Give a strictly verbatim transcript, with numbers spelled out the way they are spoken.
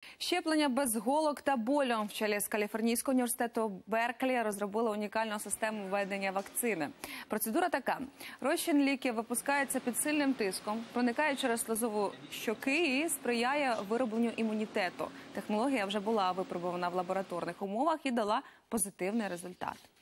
Щеплення без голок та болю. Вчені з Каліфорнійського університету Берклі розробили унікальну систему введення вакцини. Процедура така. Розчин ліків випускається під сильним тиском, проникає через слизову щоки і сприяє виробленню імунітету. Технологія вже була випробована в лабораторних умовах і дала позитивний результат.